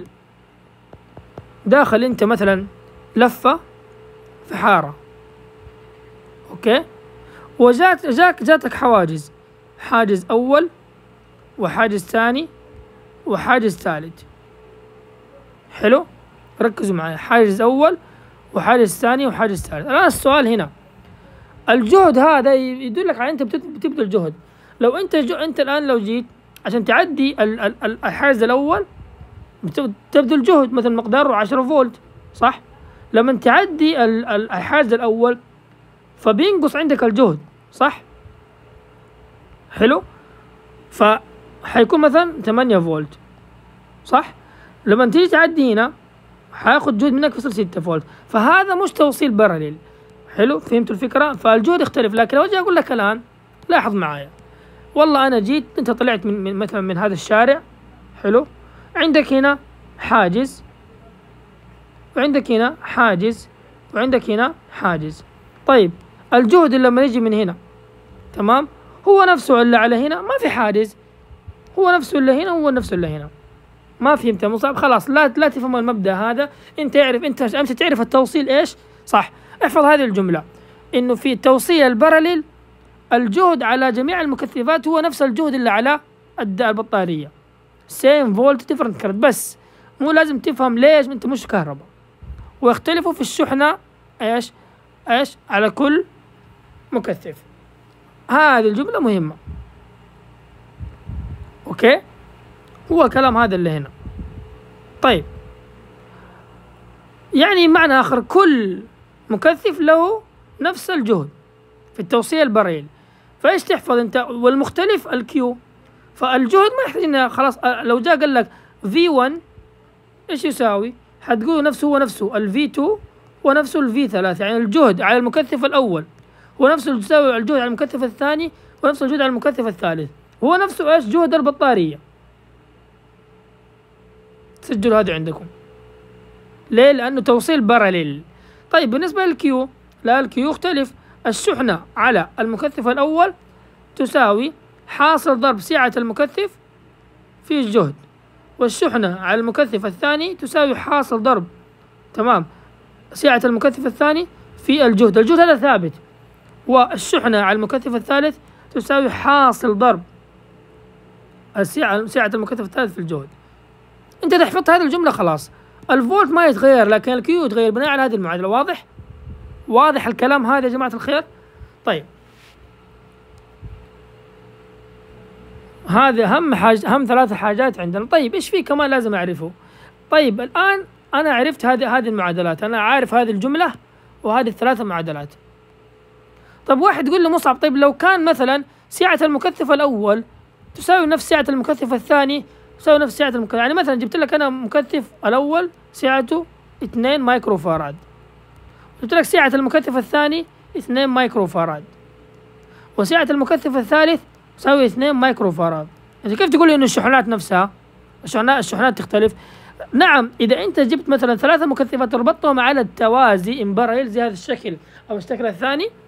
داخل أنت مثلا لفة في حارة، أوكي، جاتك حواجز، حاجز أول وحاجز ثاني وحاجز ثالث. حلو، ركزوا معي، حاجز أول وحاجز ثاني وحاجز ثالث. الآن السؤال هنا، الجهد هذا يدلك على أنت بتبذل جهد. لو أنت الآن لو جيت عشان تعدي الحاجز الأول تبذل جهد مثلا مقداره 10 فولت، صح؟ لما تعدي الحاجز الأول فبينقص عندك الجهد، صح؟ حلو، فحيكون مثلا 8 فولت، صح؟ لما تيجي تعدي هنا حياخد جهد منك يصير 6 فولت، فهذا مش توصيل بارلل. حلو، فهمتوا الفكرة؟ فالجهد يختلف. لكن لو اجي اقول لك الآن لاحظ معايا، والله أنا جيت، أنت طلعت مثلا من هذا الشارع، حلو، عندك هنا حاجز وعندك هنا حاجز وعندك هنا حاجز. طيب الجهد اللي لما يجي من هنا، تمام، هو نفسه اللي على هنا، ما في حاجز، هو نفسه اللي هنا هو نفسه اللي هنا. ما فهمت يا مصعب؟ خلاص لا تفهم المبدأ هذا. انت امشي تعرف التوصيل ايش؟ صح، احفظ هذه الجملة، انه في توصيل البارلل الجهد على جميع المكثفات هو نفس الجهد اللي على البطارية، سيم فولت ديفرنت كارنت. بس مو لازم تفهم ليش انت مش كهرباء، ويختلفوا في الشحنة ايش على كل مكثف. هذه الجملة مهمة، اوكي، هو كلام هذا اللي هنا. طيب يعني معنى آخر كل مكثف له نفس الجهد في التوصيل البارلل. فايش تحفظ انت؟ والمختلف الكيو، فالجهد ما يحتاج انه خلاص. لو جاء قال لك V1 ايش يساوي؟ حتقول هو نفسه V2 ونفسه V3، يعني الجهد على المكثف الأول هو نفسه يساوي الجهد على المكثف الثاني ونفسه الجهد على المكثف الثالث، هو نفسه ايش؟ جهد البطارية. سجلوا هذا عندكم. ليه؟ لأنه توصيل بارلل. طيب بالنسبة للكيو، لا، الكيو يختلف. الشحنة على المكثف الأول تساوي حاصل ضرب سعة المكثف في الجهد، والشحنة على المكثف الثاني تساوي حاصل ضرب، تمام، سعة المكثف الثاني في الجهد. الجهد هذا ثابت، والشحنة على المكثف الثالث تساوي حاصل ضرب سعة المكثف الثالث في الجهد. انت اذا حفظت هذه الجملة خلاص، الفولت ما يتغير لكن الكيو يتغير بناء على هذه المعادلة. واضح الكلام هذا يا جماعة الخير؟ طيب هذا أهم 3 حاجات عندنا. طيب إيش في كمان لازم أعرفه؟ طيب الآن أنا عرفت هذه المعادلات، أنا عارف هذه الجملة وهذه ال3 معادلات. طب واحد يقول لي مصعب، طيب لو كان مثلا سعة المكثف الأول تساوي نفس سعة المكثف الثاني تساوي نفس سعة المكثف، يعني مثلا جبت لك أنا مكثف الأول سعته 2 مايكرو فاراد، جبت لك سعة المكثف الثاني 2 مايكرو فاراد، وسعة المكثف الثالث تساوي 2 مايكرو فاراد. انت كيف تقول لي انه الشحنات نفسها؟ الشحنات تختلف. نعم، اذا انت جبت مثلا 3 مكثفات وربطتهم على التوازي ان بارلل زي هذا الشكل او الشكل الثاني،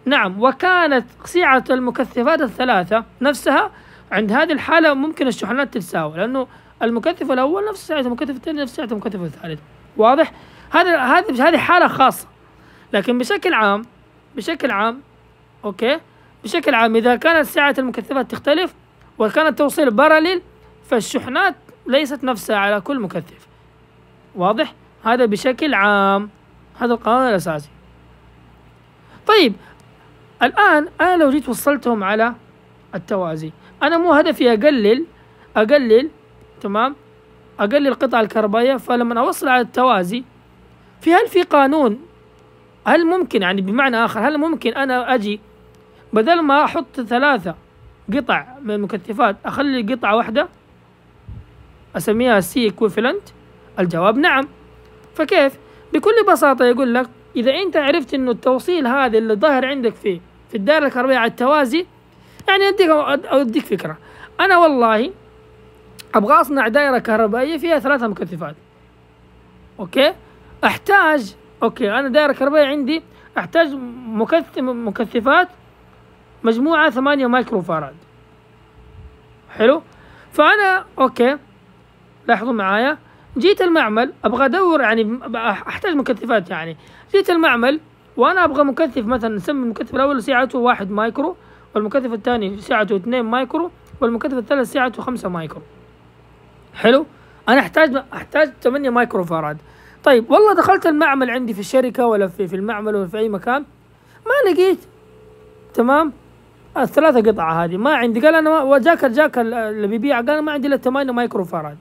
نعم، وكانت سعة المكثفات الثلاثة نفسها، عند هذه الحالة ممكن الشحنات تتساوي، لأنه المكثف الأول نفس سعة المكثف الثاني نفس سعة المكثف الثالث. واضح؟ هذه حالة خاصة. لكن بشكل عام أوكي، بشكل عام إذا كانت سعة المكثفات تختلف وكان التوصيل باراليل، فالشحنات ليست نفسها على كل مكثف. واضح؟ هذا بشكل عام، هذا القانون الأساسي. طيب الآن أنا لو جيت وصلتهم على التوازي، أنا مو هدفي أقلل تمام، أقلل القطع الكهربائية. فلما أوصل على التوازي، هل في قانون، هل ممكن يعني بمعنى آخر، هل ممكن أنا أجي بدل ما أحط 3 قطع من المكثفات أخلي قطعة واحدة أسميها سي إكويفالنت؟ الجواب نعم. فكيف؟ بكل بساطة يقول لك إذا أنت عرفت إنه التوصيل هذا اللي ظاهر عندك في الدائرة الكهربائية على التوازي، يعني أديك فكرة. أنا والله أبغى أصنع دائرة كهربائية فيها 3 مكثفات. أوكي؟ أنا دائرة كهربائية عندي أحتاج مكثفات مجموعة 8 مايكرو فاراد. حلو؟ فأنا أوكي، لاحظوا معايا، جيت المعمل أبغى أدور، يعني أحتاج مكثفات. يعني جيت المعمل وأنا أبغى مكثف، مثلا نسمي المكثف الأول سعته 1 مايكرو، والمكثف الثاني سعته 2 مايكرو، والمكثف الثالث سعته 5 مايكرو. حلو؟ أنا أحتاج 8 مايكرو فاراد. طيب والله دخلت المعمل عندي في الشركة ولا في المعمل ولا في أي مكان، ما لقيت تمام ال3 قطعة هذه، ما عندي. قال أنا وجاك اللي بيبيع قال ما عندي إلا 8 مايكرو فاراد.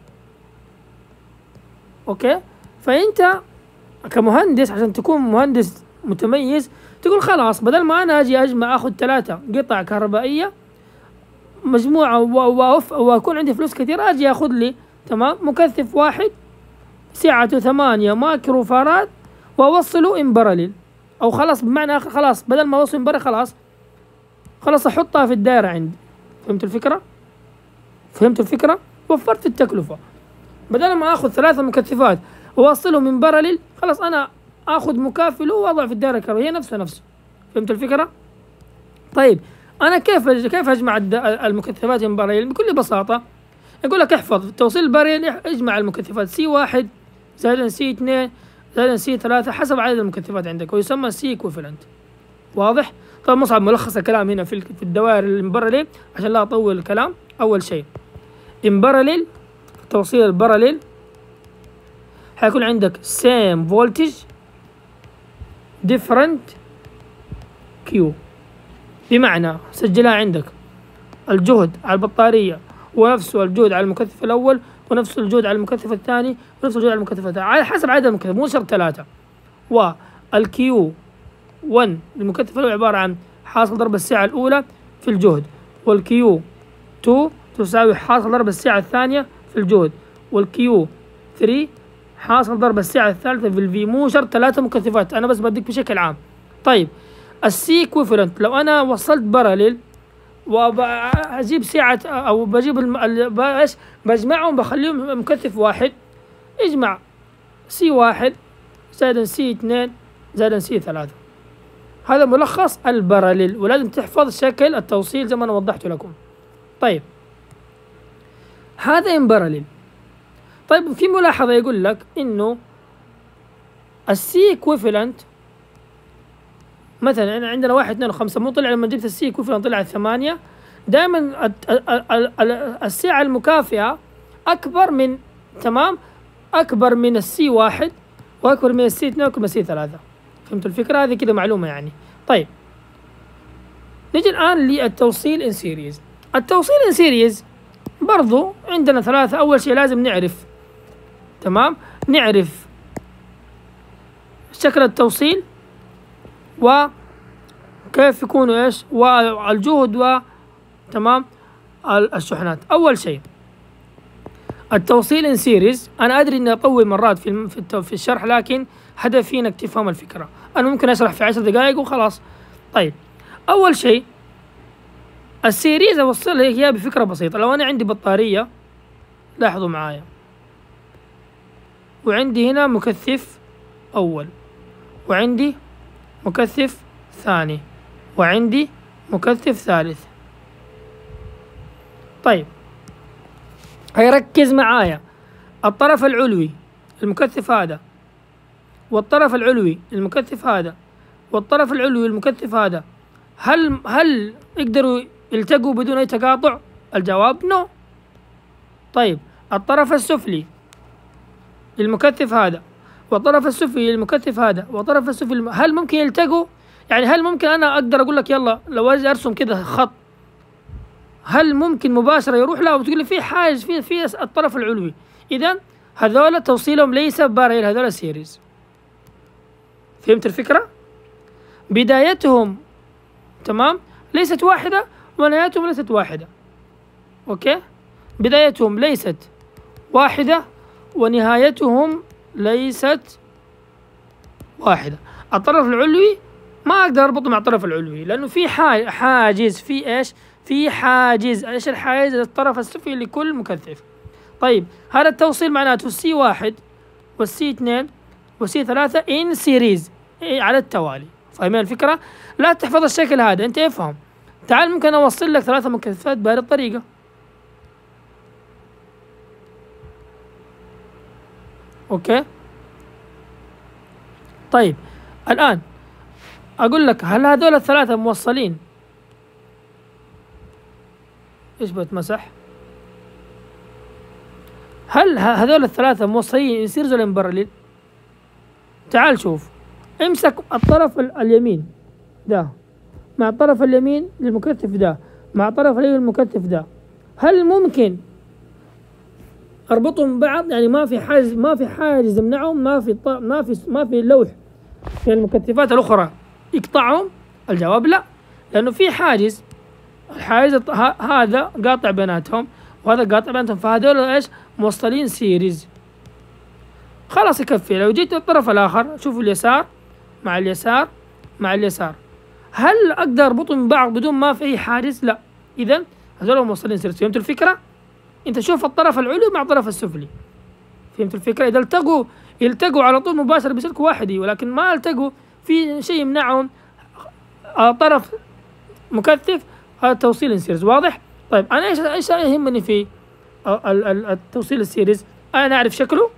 أوكي؟ فأنت كمهندس عشان تكون مهندس متميز تقول خلاص، بدل ما أنا أجي أجمع أخذ 3 قطع كهربائية مجموعة وأكون عندي فلوس كثير، أجي أخذ لي تمام مكثف واحد سعته 8 مايكرو فاراد وأوصله إن باراليل، أو خلاص بمعنى آخر خلاص بدل ما أوصل إن باراليل خلاص أحطها في الدائرة عندي. فهمت الفكرة؟ وفرت التكلفة. بدل ما أخذ 3 مكثفات وأوصلهم من باراليل، خلاص أنا أخذ مكافل وأضع في الدائرة الكهربائية نفسه. فهمت الفكرة؟ طيب أنا كيف أجمع المكثفات من باراليل؟ بكل بساطة يقول لك احفظ توصيل الباراليل، اجمع المكثفات C1 زائد C2 زائد C3 حسب عدد المكثفات عندك، ويسمى سي إكويفالنت. واضح؟ طبعا مصعب ملخص الكلام هنا في الدوائر الباراليل عشان لا أطول الكلام. أول شيء إن باراليل، توصيل الباراليل حيكون عندك same voltage different Q، بمعنى سجلها عندك، الجهد على البطارية ونفسه الجهد على المكثف الأول، ونفس الجهد على المكثف الثاني، ونفس الجهد على المكثف الثاني على حسب عدد المكثف، مو شرط 3. والكيو 1 المكثف الأول عبارة عن حاصل ضرب السعة الأولى في الجهد، والكيو 2 تساوي حاصل ضرب السعة الثانية في الجهد، والكيو 3 حاصل ضرب السعة الثالثة في الفي. مو شرط 3 مكثفات، أنا بس بديك بشكل عام. طيب السي إكويفالنت، لو أنا وصلت باراليل وأجيب سعة أو بجيب بجمعهم بخليهم مكثف واحد، اجمع C1 زائد C2 زائد C3. هذا ملخص الباراليل، ولازم تحفظ شكل التوصيل زي ما أنا وضحت لكم. طيب هذا إن باراليل. طيب في ملاحظة يقول لك إنه السي إكويفالنت مثلا عندنا 1 2 5، مو طلع لما جبت السي إكويفالنت طلع 8. دائما السعة المكافئة أكبر من أكبر من السي 1 وأكبر من السي 2 وأكبر من السي 3. فهمتوا الفكرة؟ هذه كده معلومة يعني. طيب نجي الآن للتوصيل إن سيريز. التوصيل إن سيريز برضو عندنا 3. أول شيء لازم نعرف شكل التوصيل وكيف يكونوا إيش والجهد الشحنات. أول شيء التوصيل إن سيريز، أنا أدري إني أطول مرات في الشرح، لكن هدفي إنك تفهم الفكرة. أنا ممكن أشرح في 10 دقائق وخلاص. طيب أول شيء السيريز أوصلها هي بفكرة بسيطة. لو أنا عندي بطارية، لاحظوا معايا، وعندي هنا مكثف أول، وعندي مكثف ثاني، وعندي مكثف ثالث. طيب هيركز معايا، الطرف العلوي المكثف هذا، والطرف العلوي المكثف هذا، والطرف العلوي المكثف هذا، هل يقدروا يلتقوا بدون أي تقاطع؟ الجواب نو. طيب الطرف السفلي للمكثف هذا، والطرف السفلي للمكثف هذا، والطرف السفلي هل ممكن يلتقوا؟ يعني هل ممكن أنا أقدر أقول لك يلا لو أجي أرسم كده خط، هل ممكن مباشرة يروح؟ لا، وتقول لي في حاجز في الطرف العلوي. إذا هذول توصيلهم ليس باريل، هذول سيريز. فهمت الفكرة؟ بدايتهم تمام ليست واحدة، ونهايتهم ليست واحدة. أوكي؟ بدايتهم ليست واحدة، ونهايتهم ليست واحدة. الطرف العلوي ما أقدر أربطه مع الطرف العلوي، لأنه في حاجز، في إيش؟ في حاجز. إيش الحاجز؟ الطرف السفلي لكل مكثف. طيب هذا التوصيل معناته السي 1 والسي 2 والسي 3 إن سيريز، على التوالي. فاهمين الفكرة؟ لا تحفظ الشكل هذا، أنت افهم. تعال ممكن أوصل لك 3 مكثفات بهذه الطريقة. أوكي؟ طيب الآن أقول لك هل هذول الثلاثة موصلين؟ إيش بتمسح؟ هل هذول الثلاثة موصلين سيريز ولا مبرلين؟ تعال شوف، امسك الطرف اليمين ده مع الطرف اليمين للمكثف ده مع الطرف اليمين للمكثف ده، هل ممكن اربطهم ببعض؟ يعني ما في حاجز يمنعهم، ما في لوح في المكثفات الاخرى يقطعهم؟ الجواب لا، لانه في حاجز. الحاجز هذا قاطع بيناتهم وهذا قاطع بيناتهم، فهذول ايش؟ موصلين سيريز. خلاص يكفي. لو جيت للطرف الاخر، شوفوا اليسار مع اليسار مع اليسار، هل اقدر اربطهم من بعض بدون ما في اي حاجز؟ لا. اذا هذول موصلين سيريز. فهمت الفكره؟ انت شوف الطرف العلوي مع الطرف السفلي. فهمت الفكره؟ اذا يلتقوا على طول مباشر بسلك واحد، ولكن ما التقوا في شيء يمنعهم، طرف مكثف، هذا توصيل السيريز. واضح؟ طيب انا ايش يهمني في التوصيل السيريز؟ انا اعرف شكله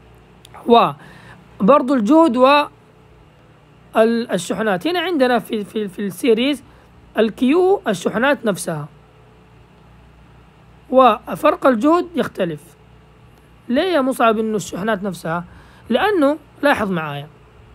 وبرضو الجهد والشحنات. هنا عندنا في السيريز الكيو الشحنات نفسها، وفرق الجهد يختلف. ليه يا مصعب انه الشحنات نفسها؟ لانه لاحظ معايا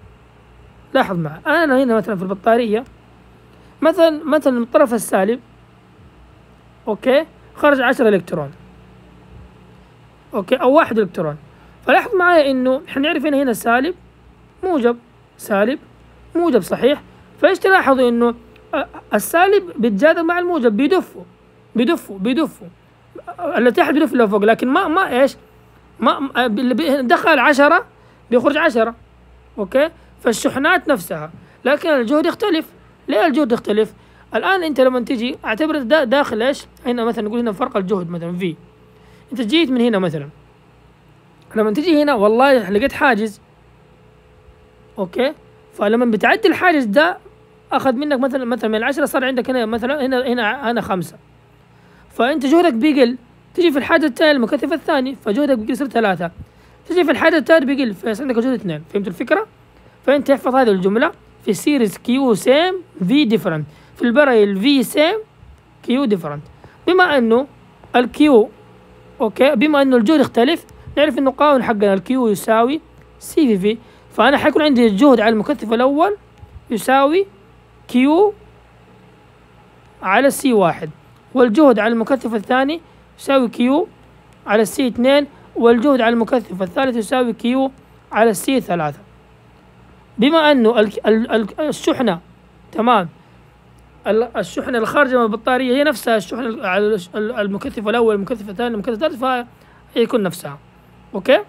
انا هنا مثلا في البطارية مثلا من الطرف السالب، اوكي، خرج 10 الكترون، اوكي، او 1 الكترون. فلاحظ معايا انه احنا نعرف هنا سالب موجب سالب موجب، صحيح؟ فايش تلاحظوا؟ انه السالب بيتجاذب مع الموجب، بيدفوا اللي تحت بيدف اللي فوق، لكن ما ايش؟ اللي دخل 10 بيخرج 10، اوكي؟ فالشحنات نفسها، لكن الجهد يختلف. ليه الجهد يختلف؟ الان انت لما تجي اعتبر داخل ايش؟ هنا مثلا نقول هنا فرق الجهد مثلا في، انت جيت من هنا مثلا، لما تجي هنا والله لقيت حاجز، اوكي، فلما بتعدي الحاجز ده اخذ منك مثلا من 10 صار عندك هنا مثلا هنا 5، فانت جهدك بيقل. تجي في الحاجة الثانية المكثف الثاني فجهدك بيقل، يصير 3. تجي في الحاجة الثالثة بيقل، فيصير عندك جهد 2. فهمت الفكرة؟ فانت احفظ هذه الجملة في السيريز كيو سيم في ديفرنت، في البرايل في سيم كيو ديفرنت. بما انه الكيو اوكي، بما انه الجهد يختلف، نعرف انه قانون حقنا الكيو يساوي سي في، فانا حيكون عندي الجهد على المكثف الاول يساوي كيو على سي 1، والجهد على المكثف الثاني يساوي كيو على السي 2، والجهد على المكثف الثالث يساوي كيو على السي 3. بما انه الشحنة تمام، الشحنة الخارجة من البطارية هي نفسها الشحنة على المكثف الأول المكثف الثاني المكثف الثالث، فيكون نفسها. أوكي.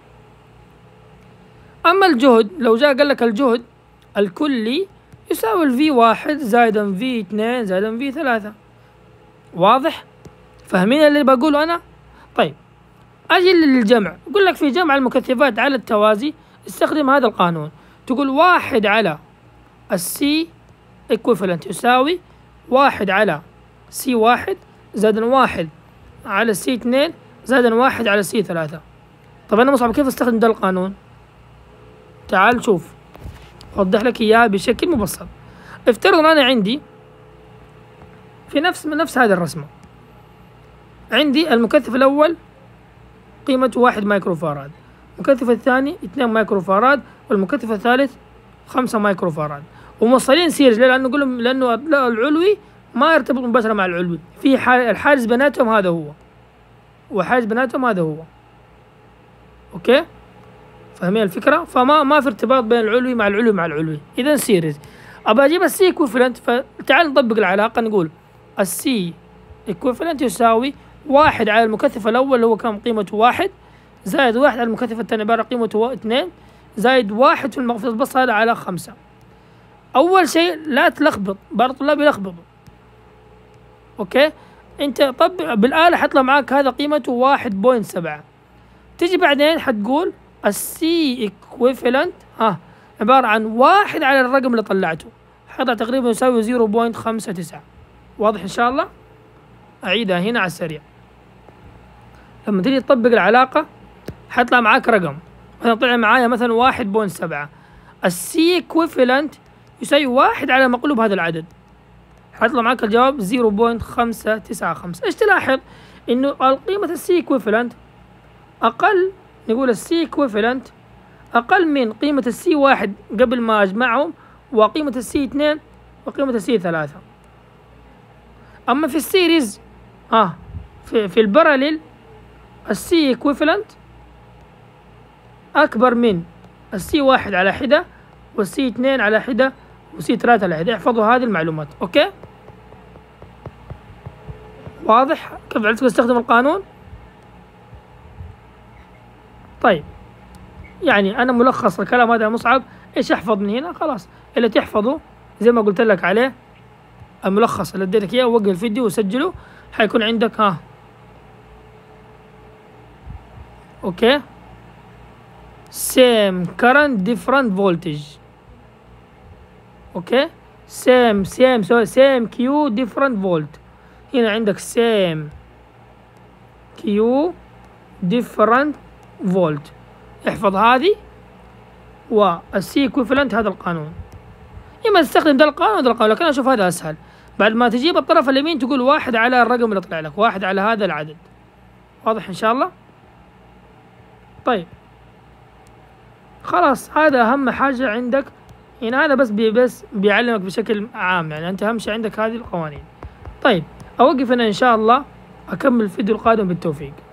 أما الجهد، لو جاء قال لك الجهد الكلي يساوي الفي 1 زائدا في 2 زائدا في 3. واضح؟ فاهمين اللي بقوله أنا؟ طيب أجي للجمع، أقول لك في جمع المكثفات على التوازي استخدم هذا القانون. تقول 1 على السي equivalent يساوي 1 على C1 زائدا 1 على C2 زائدا 1 على C3. طب أنا مصعب كيف أستخدم ده القانون؟ تعال شوف أوضح لك إياها بشكل مبسط. افترض أنا عندي في نفس هذه الرسمة، عندي المكثف الأول قيمته 1 مايكرو فاراد، المكثف الثاني 2 مايكرو فاراد، والمكثف الثالث 5 مايكرو فاراد، وموصلين سيريز. لأنه العلوي ما يرتبط مباشرة مع العلوي، في الحاجز بيناتهم هذا هو، وحاجز بيناتهم هذا هو. أوكي، فاهمين الفكرة؟ فما في ارتباط بين العلوي مع العلوي مع العلوي، إذا سيريز. أبغى أجيب السي ايكويفالنت، فتعال نطبق العلاقة. نقول السي ايكويفالنت يساوي 1 على المكثف الأول اللي هو كم قيمته 1، زائد 1 على المكثف الثاني عبارة قيمته 2، زائد 1 في المقفز بس هذا على 5. أول شيء لا تلخبط، بعض الطلاب يلخبطوا. أوكي، أنت طبق بالآلة حطلع معاك هذا قيمته 1.7. تيجي بعدين حتقول السي ايكويفالنت عبارة عن 1 على الرقم اللي طلعته، حيطلع تقريبا يساوي 0.59. واضح إن شاء الله؟ أعيدها هنا على السريع. لما تيجي تطبق العلاقة حيطلع معاك رقم، مثلا طلع معايا مثلا 1.7. السي ايكويفالنت يساوي 1 على مقلوب هذا العدد، حيطلع معاك الجواب 0.595. ايش تلاحظ؟ انه قيمة السي ايكويفالنت اقل، نقول السي ايكويفالنت اقل من قيمة السي 1 قبل ما اجمعهم، وقيمة السي 2 وقيمة السي 3. اما في السيريز في الباراليل السي ايكويفالنت اكبر من السي 1 على حدة، والسي 2 على حدة، وسي 3 على حدة. احفظوا هذه المعلومات. اوكي، واضح كيف عرفت استخدم القانون؟ طيب، يعني أنا ملخص الكلام هذا مصعب. إيش أحفظ من هنا؟ خلاص اللي تحفظه زي ما قلت لك عليه الملخص اللي اديتك إياه، وقف الفيديو وسجله، حيكون عندك أوكي same current different voltage. أوكي same Q different volt. هنا عندك same Q different volt. احفظ هذه، والسي ايكويفالنت هذا القانون. إما تستخدم ده القانون وده القانون، لكن أنا أشوف هذا أسهل. بعد ما تجيب الطرف اليمين تقول 1 على الرقم اللي طلع لك، 1 على هذا العدد. واضح إن شاء الله؟ طيب خلاص، هذا أهم حاجة عندك. يعني هذا بس بيعلمك بشكل عام، يعني أنت أهم شيء عندك هذه القوانين. طيب أوقف هنا إن شاء الله، أكمل الفيديو القادم بالتوفيق.